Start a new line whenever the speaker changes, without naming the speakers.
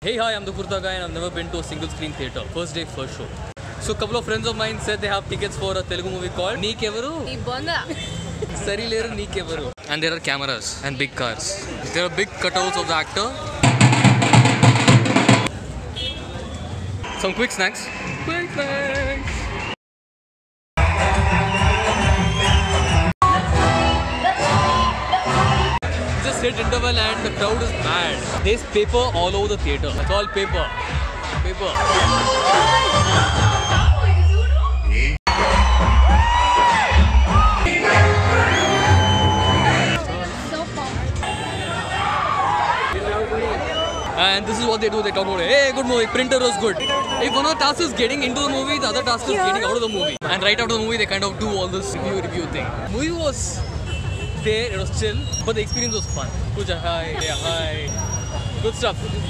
Hey, hi, I'm the Kurta Guy and I've never been to a single screen theatre. First day, first show. So a couple of friends of mine said they have tickets for a Telugu movie called Neekevvaru. Sarileru Neekevvaru. And there are cameras and big cars. There are big cutouts of the actor. Some quick snacks. Quick snacks. Just hit interval and the crowd is mad. There's paper all over the theatre. It's all paper. Paper. And this is what they do, they talk about, hey, good movie, printer was good. If one of the tasks is getting into the movie, the other task is getting out of the movie. And right after the movie, they kind of do all this review thing. Movie was there, it was chill, but the experience was fun. Puja, hi, yeah, hi. Good stuff.